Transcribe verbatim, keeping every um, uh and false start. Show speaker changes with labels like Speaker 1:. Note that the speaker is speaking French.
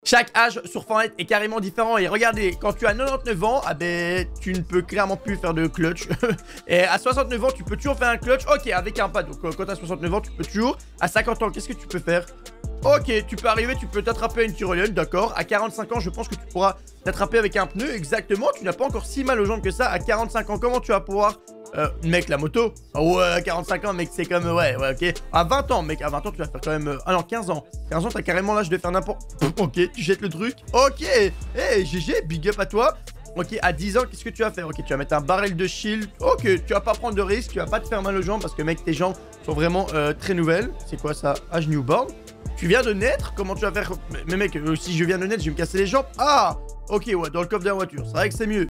Speaker 1: Chaque âge sur Fortnite est carrément différent. Et regardez, quand tu as quatre-vingt-dix-neuf ans, ah ben, tu ne peux clairement plus faire de clutch. Et à soixante-neuf ans, tu peux toujours faire un clutch. Ok, avec un pad. Donc, quand tu as soixante-neuf ans, tu peux toujours. À cinquante ans, qu'est-ce que tu peux faire? Ok, tu peux arriver, tu peux t'attraper à une tyrolienne, d'accord. À quarante-cinq ans, je pense que tu pourras t'attraper avec un pneu. Exactement, tu n'as pas encore si mal aux jambes que ça. À quarante-cinq ans, comment tu vas pouvoir... Euh, mec, la moto? Oh, ouais, à quarante-cinq ans, mec, c'est comme... Ouais, ouais, ok. À vingt ans, mec, à vingt ans, tu vas faire quand même... Euh... Ah non, quinze ans. quinze ans, t'as carrément l'âge de faire n'importe... Ok, tu jettes le truc. Ok. Hey, G G, big up à toi. Ok, à dix ans, qu'est-ce que tu vas faire? Ok, tu vas mettre un barrel de shield. Ok, tu vas pas prendre de risque, tu vas pas te faire mal aux jambes parce que, mec, tes jambes sont vraiment euh, très nouvelles. C'est quoi ça? Âge newborn. Tu viens de naître? Comment tu vas faire? Mais mec, euh, si je viens de naître, je vais me casser les jambes. Ah! Ok, ouais, dans le coffre de la voiture. C'est vrai que c'est mieux.